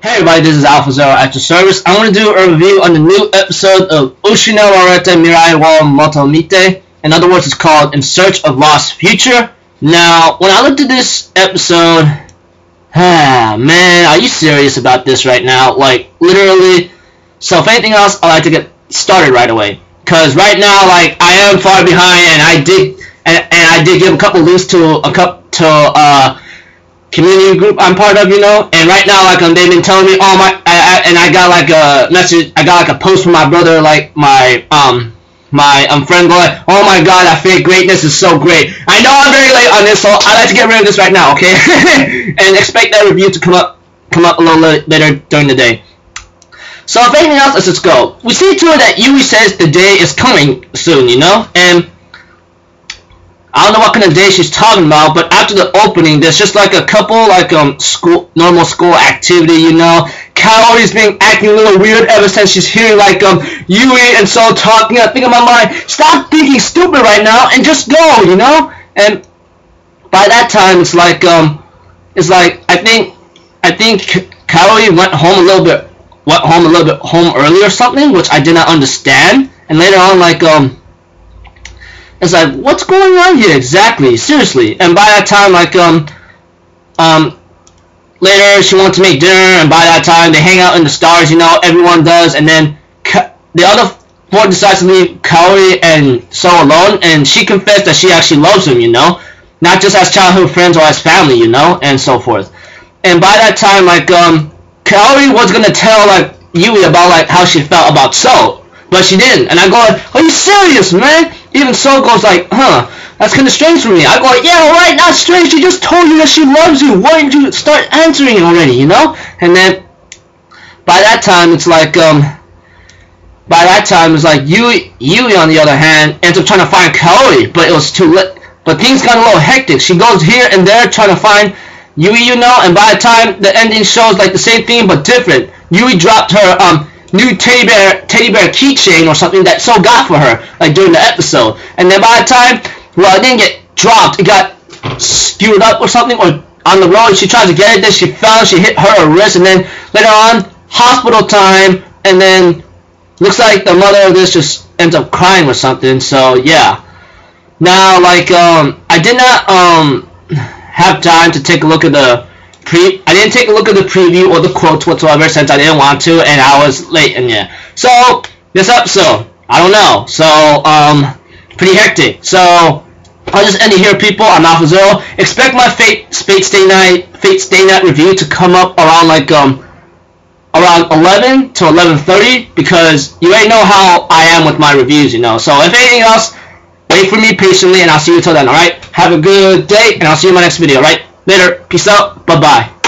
Hey everybody, this is Alpha Zero at your service. I want to do a review on the new episode of Ushinawareta Mirai wa Motomete. In other words, it's called In Search of Lost Future. Now, when I looked at this episode, man, are you serious about this right now? Like, literally. So, if anything else, I'd like to get started right away. Because right now, like, I am far behind, and I did give a couple links to community group I'm part of, and right now, like, they've been telling me, and I got like a message, I got like a post from my brother, like my friend going, oh my god, that fake greatness is so great. I know I'm very late on this, so I'd like to get rid of this right now, okay? And expect that review to come up a little later during the day. So if anything else, let's just go. We see to it that Yui says the day is coming soon, and I don't know what kind of day she's talking about, but after the opening, there's just like a couple like normal school activity, Kaori's been acting a little weird ever since she's hearing like Yui and so talking. I think in my mind, stop thinking stupid right now and just go, And by that time, it's like I think Kaori went home a little bit early or something, which I did not understand. And later on, like it's like, what's going on here exactly? Seriously. And by that time, like, later she wants to make dinner, and by that time they hang out in the stars, everyone does, and then the other four decides to leave Kaori and So alone, and she confessed that she actually loves him, not just as childhood friends or as family, and so forth. And by that time, like, Kaori was gonna tell, like, Yui about, like, how she felt about So, but she didn't. And I go, are you serious, man? Even So goes like, that's kind of strange for me. I go, yeah, right, not strange. She just told you that she loves you. Why didn't you start answering already, And then, by that time, it's like, Yui, on the other hand, ends up trying to find Kaori, but it was too late. But things got a little hectic. She goes here and there trying to find Yui, and by the time the ending shows, like, the same thing, but different. Yui dropped her, new teddy bear keychain or something that So got for her, like, during the episode. And then by the time, well, it didn't get dropped, it got skewed up or something, or on the road, she tried to get it, then she fell, she hit her wrist, and then later on, hospital time, and then looks like the mother of this just ends up crying or something. So yeah. Now, like, I did not have time to take a look at I didn't take a look at the preview or the quotes whatsoever since I didn't want to, and I was late, and yeah. So, this episode, I don't know, so, pretty hectic. So, I'll just end it here, people. I'm Alpha Zero. Expect my Fate Stay Night review to come up around, like, around 11 to 11:30, because you already know how I am with my reviews, So, if anything else, wait for me patiently, and I'll see you till then, alright? Have a good day, and I'll see you in my next video, alright? Later. Peace out. Bye-bye.